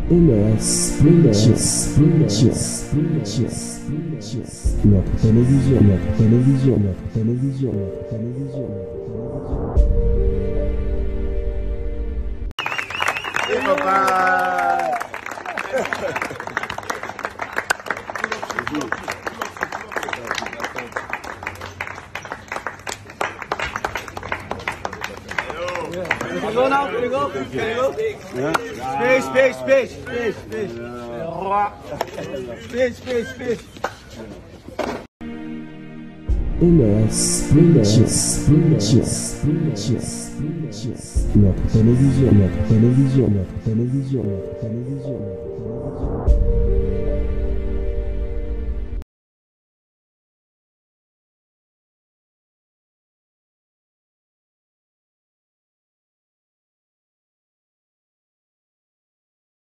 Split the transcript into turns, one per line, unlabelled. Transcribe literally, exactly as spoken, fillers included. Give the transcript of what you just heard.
M S Prinches, Prinches, Prinches, Prinches. Notre télévision, notre télévision, notre télévision, notre télévision, notre télévision.
Hey, papa!
Can you go now? Can you go? Can you go? Space, space, space, space, space. Space, space, space.
M S Prinches, Prinches, Prinches, Prinches. Notre télévision, notre télévision, notre télévision, notre télévision, notre télévision.